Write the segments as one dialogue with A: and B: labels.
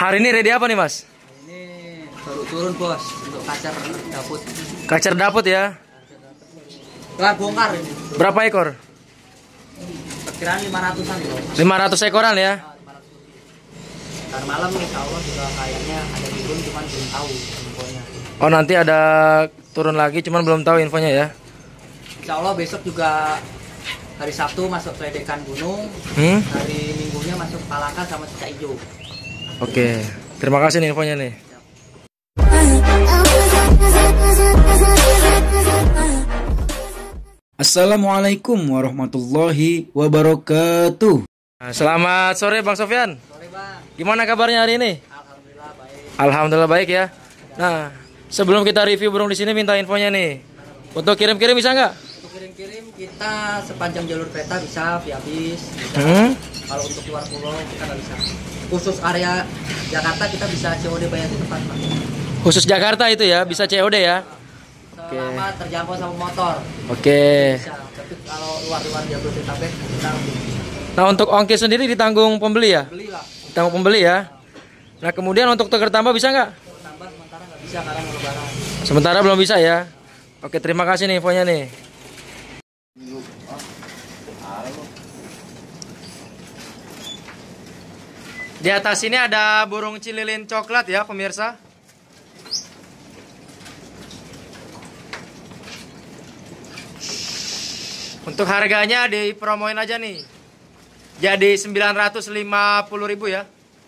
A: Hari ini ready apa nih Mas?
B: Ini baru turun bos untuk kacer dapur.
A: Kacer dapur ya.
B: Kelar bongkar ini.
A: Berapa ekor?
B: Perkiraan 500-an loh.
A: 500 ekoran ya.
B: 500. Ntar malam insya Allah juga kayaknya ada turun, cuman belum tahu infonya.
A: Oh nanti ada turun lagi, cuman belum tahu infonya ya.
B: Insya Allah besok juga hari Sabtu masuk Ledekan Gunung. Hari Minggunya masuk Palaka sama Cicak Ijo.
A: Oke, terima kasih nih infonya nih.
C: Assalamualaikum warahmatullahi wabarakatuh.
A: Selamat sore Bang Sofyan.
B: Sore Bang.
A: Gimana kabarnya hari ini?
B: Alhamdulillah baik.
A: Alhamdulillah baik ya. Nah, sebelum kita review burung di sini minta infonya nih. Untuk kirim-kirim bisa nggak?
B: Untuk kirim-kirim kita sepanjang jalur kereta bisa via bis. Bisa. Kalau untuk luar pulau kita nggak bisa. Khusus area Jakarta kita bisa COD bayar di tempat Pak.
A: Khusus Jakarta itu ya, bisa COD ya.
B: Selama terjangkau sama motor.
A: Oke.
B: Bisa. Tapi kalau luar-luar Jabodetabek kita
A: Nah, untuk ongkir sendiri ditanggung pembeli ya?
B: belilah.
A: Ditanggung pembeli ya. Nah, kemudian untuk tuker tambah bisa nggak?
B: Tambah sementara nggak bisa karena mau lebaran.
A: Sementara belum bisa ya. Oke, terima kasih nih infonya nih. Di atas ini ada burung cililin coklat ya pemirsa. Untuk harganya dipromoin aja nih. Jadi 950.000 ya.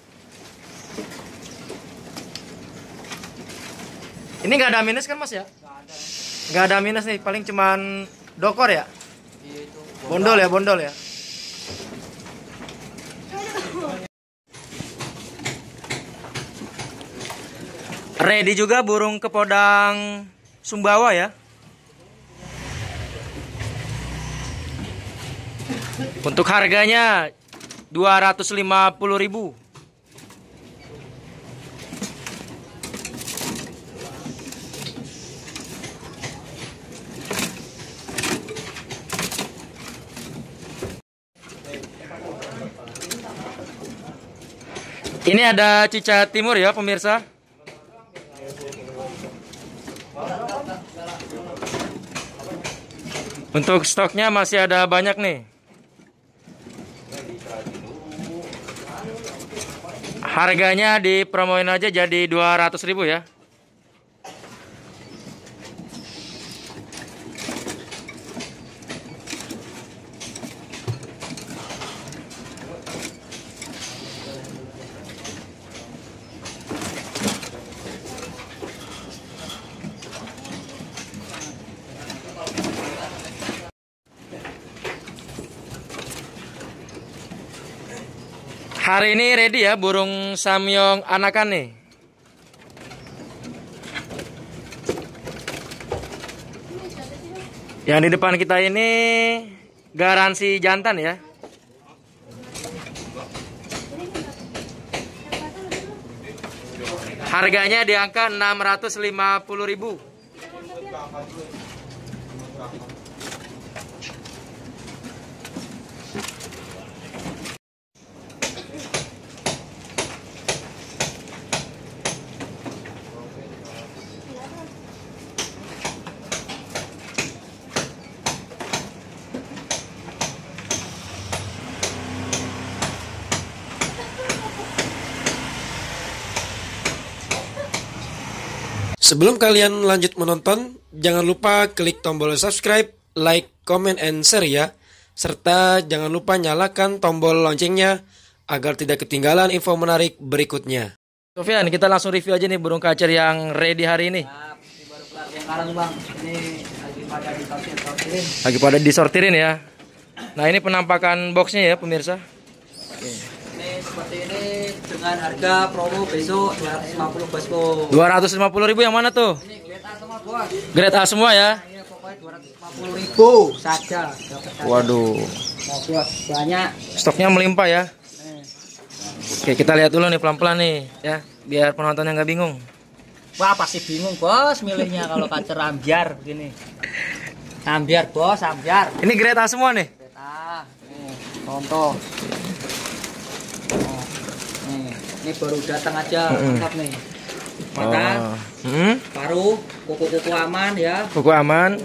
A: Ini nggak ada minus kan Mas ya? Nggak ada minus nih, paling cuman dokor ya?
B: Iya itu.
A: Bondol ya, bondol ya. Ready juga burung kepodang Sumbawa ya. Untuk harganya 250.000. Ini ada cicak timur ya pemirsa. Untuk stoknya masih ada banyak nih. Harganya dipromoin aja jadi 200.000 ya. Hari ini ready ya burung samyong anakan nih. Yang di depan kita ini garansi jantan ya. Harganya di angka 650.000.
C: Sebelum kalian lanjut menonton, jangan lupa klik tombol subscribe, like, comment, and share ya. Serta jangan lupa nyalakan tombol loncengnya agar tidak ketinggalan info menarik berikutnya.
A: Sofyan, kita langsung review aja nih burung kacer yang ready hari ini.
B: Nah, ini baru kelar bongkaran Bang. Ini lagi pada disortirin.
A: Lagi pada disortirin ya. Nah, ini penampakan boxnya ya pemirsa.
B: Ini seperti ini dengan harga promo besok 250 bosku.
A: 250.000 yang mana tuh?
B: Ini grade A semua bos.
A: Grade A semua ya.
B: Ini pokoknya 250.000 saja.
A: Waduh.
B: Mau bos banyak.
A: Stoknya melimpah ya.
B: Nih.
A: Oke, kita lihat dulu nih pelan-pelan nih ya, biar penontonnya nggak bingung.
B: Wah pasti bingung bos milihnya kalau kacer ambiar begini. Ambiar bos, ambiar.
A: Ini grade A semua nih.
B: Grade A. Nih, contoh. Nih. Ini baru datang aja, lengkap nih. Mata, paruh, kuku-kuku aman ya.
A: Kuku aman,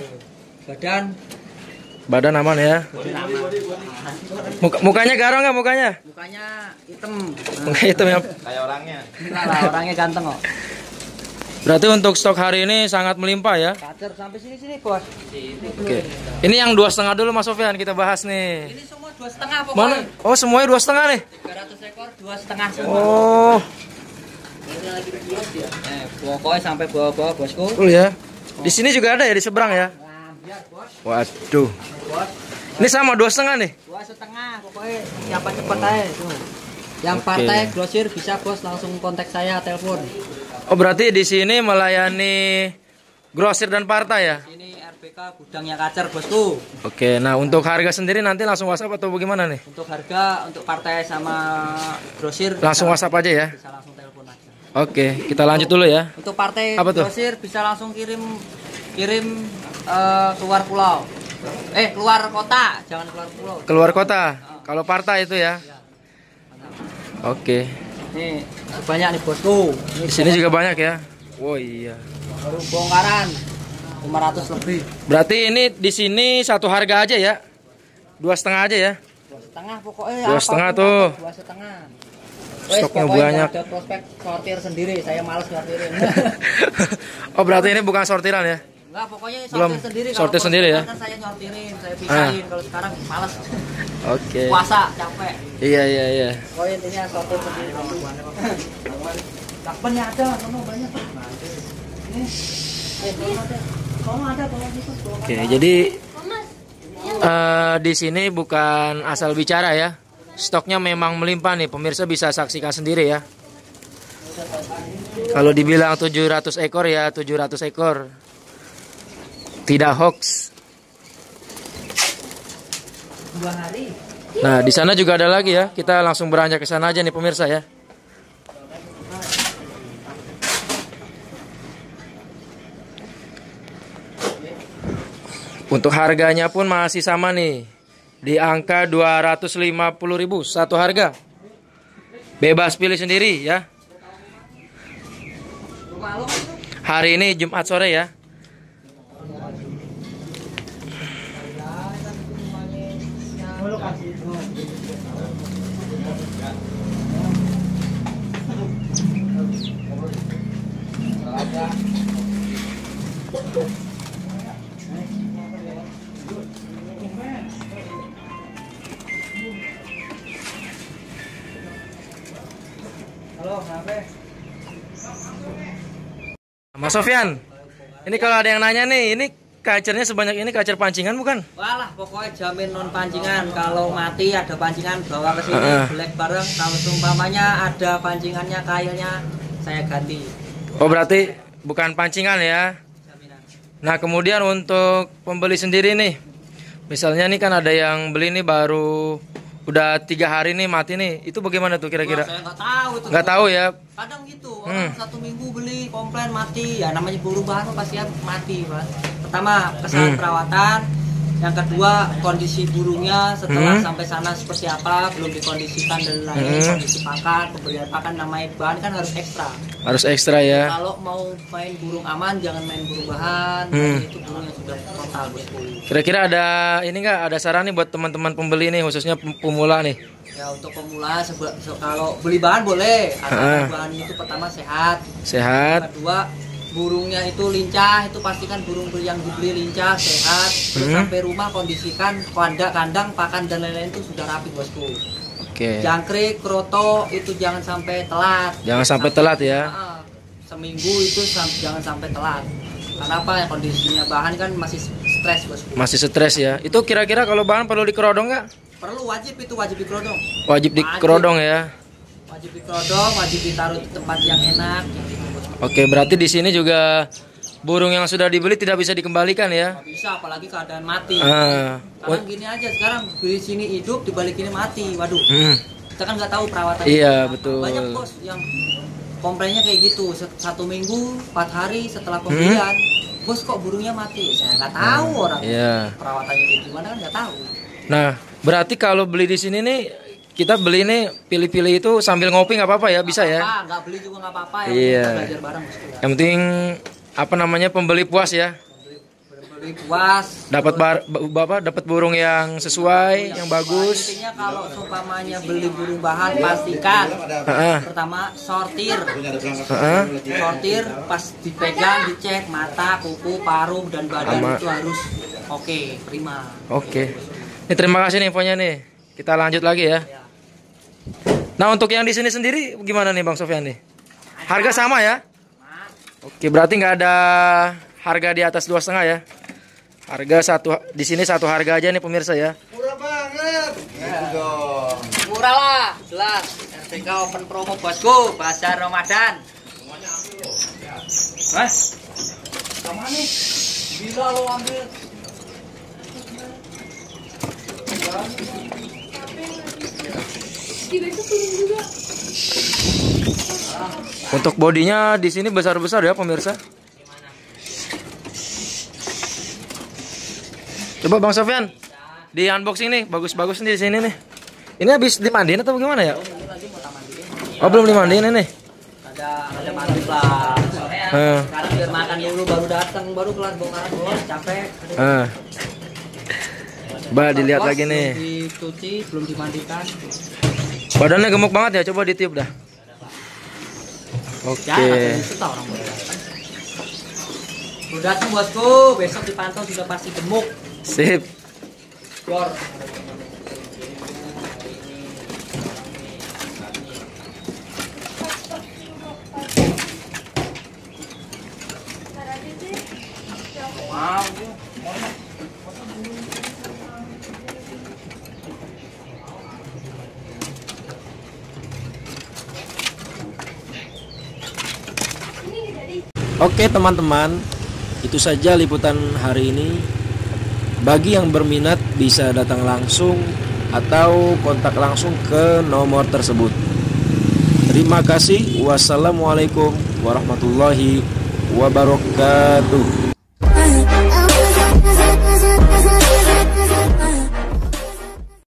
A: badan aman ya. Mukanya garong nggak mukanya?
B: Mukanya hitam.
A: Muka hitam ya.
B: Kayak orangnya. Enggak lah, orangnya ganteng kok.
A: Berarti untuk stok hari ini sangat melimpah ya.
B: Kacer sampai sini bos.
A: Oke. Ini yang 2,5 dulu Mas Sofyan kita bahas nih.
B: Ini semua 2,5 pokoknya.
A: Mana? Oh semuanya 2,5 nih.
B: 300 ekor 2,5 semua.
A: Oh.
B: Ini lagi dibuat ya. Pokoknya sampai bawah-bawah bosku.
A: Betul ya. Di sini juga ada ya di seberang ya.
B: Nah, biar bos.
A: Waduh.
B: Bos.
A: Ini sama 2,5 nih.
B: 2,5 pokoknya siapa cepet aja tuh. Yang partai grosir bisa bos langsung kontak saya telepon.
A: Oh berarti di sini melayani grosir dan partai ya?
B: Ini RBK gudangnya Kacer bosku.
A: Oke, nah untuk harga sendiri nanti langsung WhatsApp atau bagaimana nih?
B: Untuk harga untuk partai sama grosir
A: Langsung WhatsApp aja ya?
B: bisa langsung telepon aja.
A: Oke, kita lanjut dulu ya.
B: Untuk partai
A: Apa tuh?
B: grosir bisa langsung kirim keluar pulau. Keluar kota, jangan keluar pulau.
A: Keluar kota, kalau partai itu ya? Oke.
B: Nih, banyak nih bosku.
A: Di sini juga banyak ya? Oh iya.
B: Baru bongkaran 500 lebih.
A: Berarti ini di sini satu harga aja ya? 2,5 aja ya?
B: 2,5 pokoknya.
A: 2,5 tuh.
B: 2,5.
A: Stoknya
B: pokoknya
A: banyak.
B: ada prospek sortir sendiri, saya males sortirin.
A: Oh berarti ini bukan sortiran ya?
B: Enggak, pokoknya
A: Belum.
B: sortir sendiri.
A: Sortir
B: Kalau
A: sendiri ya?
B: kan saya sortirin, saya pisahin. Kalau sekarang males.
A: Oke.
B: Puasa capek.
A: Iya.
B: Pokoknya intinya sortir sendiri. Lakbannya ada, sono banyak. Ini. Sono ada kalau gitu.
A: Oke, jadi di sini bukan asal bicara ya. Stoknya memang melimpah nih, pemirsa bisa saksikan sendiri ya. Kalau dibilang 700 ekor ya 700 ekor. Tidak hoax.
B: 2 hari.
A: Nah, di sana juga ada lagi ya. Kita langsung beranjak ke sana aja nih pemirsa ya. Untuk harganya pun masih sama nih. Di angka 250.000 satu harga. Bebas pilih sendiri ya. Hari ini Jumat sore ya.
B: Halo, kenapa?
A: Mas Sofyan, ini kalau ada yang nanya nih, ini kacernya sebanyak ini kacer pancingan bukan?
B: Walah, pokoknya jamin non pancingan. Kalau mati ada pancingan bawa ke sini, black bareng. Kalau seumpamanya ada pancingannya, kailnya saya ganti.
A: Oh berarti bukan pancingan ya?
B: Jaminan.
A: Nah kemudian untuk pembeli sendiri nih, misalnya nih kan ada yang beli nih baru udah 3 hari nih mati nih, itu bagaimana tuh kira-kira?
B: Saya nggak tahu itu.
A: Nggak tahu ya?
B: Kadang gitu, orang 1 minggu beli komplain mati. Ya namanya burung bahan pasti mati, Mas. Pertama kesalahan perawatan, yang kedua kondisi burungnya setelah sampai sana seperti apa, belum dikondisikan dan lain-lain, kondisi pakan, pemberian pakan, namanya bahan kan harus ekstra.
A: Harus ekstra ya?
B: Kalau mau main burung aman, jangan main burung bahan. Itu burung yang sudah total bosku.
A: Kira-kira ada ini nggak, ada saran nih buat teman-teman pembeli nih, khususnya pemula nih?
B: Ya untuk pemula, kalau beli bahan boleh. Asal bahan itu pertama sehat.
A: Sehat.
B: Kedua burungnya itu lincah, itu pastikan burung yang dibeli lincah, sehat. Terus sampai rumah kondisikan kandang, pakan dan lain-lain itu sudah rapi bosku.
A: Oke.
B: Jangkrik, kroto itu jangan sampai telat.
A: Jangan sampai telat ya.
B: Seminggu itu jangan sampai telat. Karena apa ya, kondisinya bahan kan masih stres bosku.
A: Masih stres ya. Itu kira-kira kalau bahan perlu dikerodong nggak?
B: Perlu, wajib dikerodong.
A: Wajib dikerodong ya.
B: Wajib dikerodong, wajib ditaruh di tempat yang enak.
A: Oke, berarti di sini juga burung yang sudah dibeli tidak bisa dikembalikan ya?
B: Nggak bisa, apalagi keadaan mati. Karena gini aja, sekarang di sini hidup, dibalik ini mati. Waduh, kita kan nggak tahu perawatannya.
A: Iya, betul.
B: Banyak bos yang komplainnya kayak gitu. 1 minggu, 4 hari setelah pembelian, bos kok burungnya mati? Saya nggak tahu orang.
A: Iya.
B: Perawatannya kayak gimana kan nggak tahu.
A: Nah, berarti kalau beli di sini nih kita beli ini pilih-pilih itu sambil ngopi nggak apa-apa ya, bisa ya?
B: Nggak beli juga nggak apa-apa ya.
A: Iya.
B: Kita belajar bareng bosku ya.
A: Yang penting apa namanya, pembeli puas ya.
B: Beli puas.
A: Dapat burung yang sesuai, yang bagus.
B: Intinya kalau seumpamanya beli burung bahan pastikan pertama sortir. Sortir pas dipegang dicek mata, kuku, paruh dan badan itu harus oke, prima.
A: Oke. Ini terima kasih nih infonya nih. Kita lanjut lagi ya. Nah, untuk yang di sini sendiri gimana nih Bang Sofyan nih? Harga sama ya? Oke, berarti nggak ada harga di atas 2,5 ya? Harga satu di sini, satu harga aja nih pemirsa ya.
D: Murah banget. Ya.
B: Murah lah, jelas. RTK open promo bosku, Bazar Ramadan. Mas, sama nih. Bila lo ambil.
A: Untuk bodinya di sini besar-besar ya pemirsa. Coba Bang Sofyan di unboxing nih, bagus-bagus nih di sini nih. Ini habis dimandiin atau gimana ya? Oh, belum dimandiin ini.
B: Ada mandi lah. Sekarang biar makan dulu baru datang, baru kelar bongkaran bos, capek.
A: Coba dilihat lagi nih.
B: Dicuci, belum dimandikan.
A: Badannya gemuk banget ya, coba ditiup dah. Oke.
B: Udah datang bosku, besok dipantau sudah pasti gemuk.
A: Sip.
B: Bor.
C: Oke teman-teman, itu saja liputan hari ini. Bagi yang berminat bisa datang langsung atau kontak langsung ke nomor tersebut. Terima kasih. Wassalamualaikum warahmatullahi wabarakatuh.